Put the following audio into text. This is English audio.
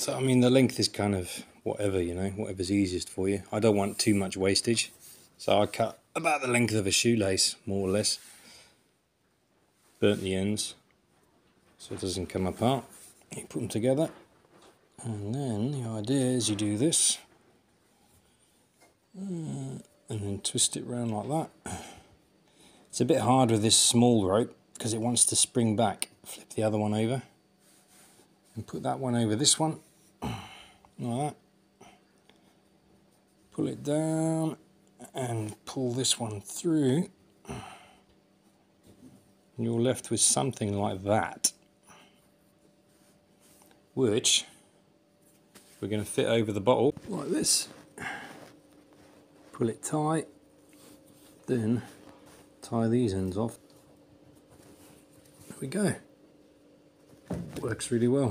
So I mean the length is kind of whatever, you know, whatever's easiest for you. I don't want too much wastage, so I cut about the length of a shoelace, more or less. Burnt the ends so it doesn't come apart. You put them together, and then the idea is you do this, and then twist it round like that. It's a bit hard with this small rope because it wants to spring back. Flip the other one over and put that one over this one, like that. Pull it down and pull this one through. And you're left with something like that, which we're going to fit over the bottle like this. Pull it tight, then tie these ends off. There we go. Works really well.